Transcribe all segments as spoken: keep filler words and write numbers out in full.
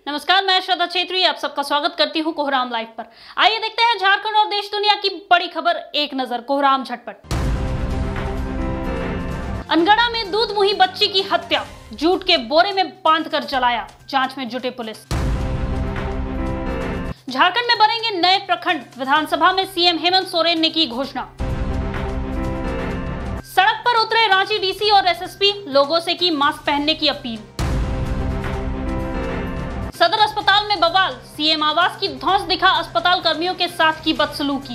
नमस्कार, मैं श्रद्धा छेत्री आप सबका स्वागत करती हूं कोहराम लाइव पर। आइए देखते हैं झारखंड और देश दुनिया की बड़ी खबर एक नजर। कोहराम झटपट। अनगढ़ा में दूध मुही बच्ची की हत्या, जूट के बोरे में बांधकर जलाया, जांच में जुटे पुलिस। झारखंड में बनेंगे नए प्रखंड, विधानसभा में सीएम हेमंत सोरेन ने की घोषणा। सड़क पर उतरे रांची डीसी और एसएसपी, लोगों से की मास्क पहनने की अपील। सदर अस्पताल में बवाल, सीएम आवास की धौंस दिखा अस्पताल कर्मियों के साथ की बदसलूकी।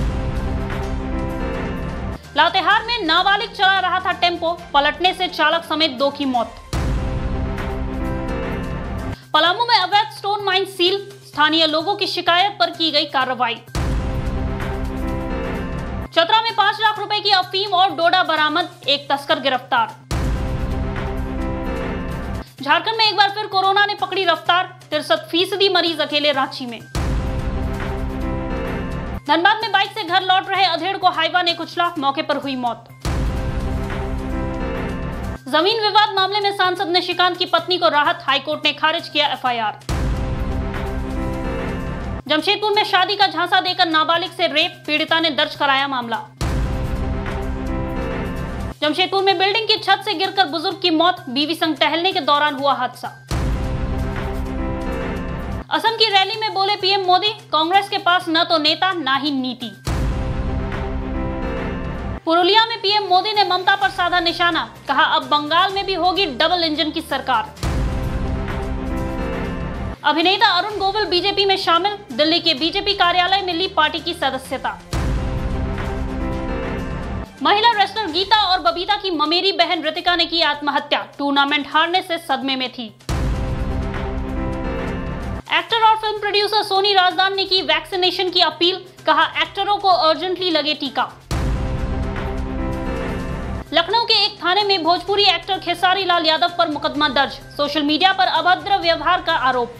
लातेहार में नाबालिग चला रहा था टेम्पो, पलटने से चालक समेत दो की मौत। पलामू में अवैध स्टोन माइन सील, स्थानीय लोगों की शिकायत पर की गई कार्रवाई। चतरा में पांच लाख रुपए की अफीम और डोडा बरामद, एक तस्कर गिरफ्तार। झारखंड में एक बार फिर कोरोना ने पकड़ी रफ्तार, तिरसठ फीसदी मरीज अकेले रांची में। धनबाद में बाइक से घर लौट रहे अधेड़ को हाइवा ने कुचला, मौके पर हुई मौत। जमीन विवाद मामले में सांसद निशिकांत की पत्नी को राहत, हाईकोर्ट ने खारिज किया एफआईआर। जमशेदपुर में शादी का झांसा देकर नाबालिग से रेप, पीड़िता ने दर्ज कराया मामला। जमशेदपुर में बिल्डिंग की छत से गिरकर बुजुर्ग की मौत, बीवी संग टहलने के दौरान हुआ हादसा। असम की रैली में बोले पीएम मोदी, कांग्रेस के पास न तो नेता ना ही नीति। पुरुलिया में पीएम मोदी ने ममता पर साधा निशाना, कहा अब बंगाल में भी होगी डबल इंजन की सरकार। अभिनेता अरुण गोविल बीजेपी में शामिल, दिल्ली के बीजेपी कार्यालय में ली पार्टी की सदस्यता। महिला रेसलर गीता और बबीता की ममेरी बहन रितिका ने की आत्महत्या, टूर्नामेंट हारने से सदमे में थी। एक्टर और फिल्म प्रोड्यूसर सोनी राजदान ने की वैक्सीनेशन की अपील, कहा एक्टरों को अर्जेंटली लगे टीका। लखनऊ के एक थाने में भोजपुरी एक्टर खेसारी लाल यादव पर मुकदमा दर्ज, सोशल मीडिया पर अभद्र व्यवहार का आरोप।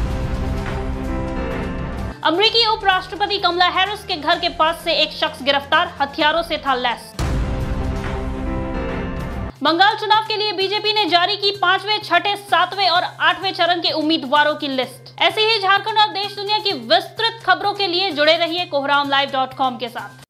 अमेरिकी उपराष्ट्रपति कमला हैरिस के घर के पास से एक शख्स गिरफ्तार, हथियारों से था लैस। बंगाल चुनाव के लिए बीजेपी ने जारी की पांचवें, छठे, सातवें और आठवें चरण के उम्मीदवारों की लिस्ट। ऐसे ही झारखंड और देश दुनिया की विस्तृत खबरों के लिए जुड़े रहिए कोहराम लाइव डॉट कॉम के साथ।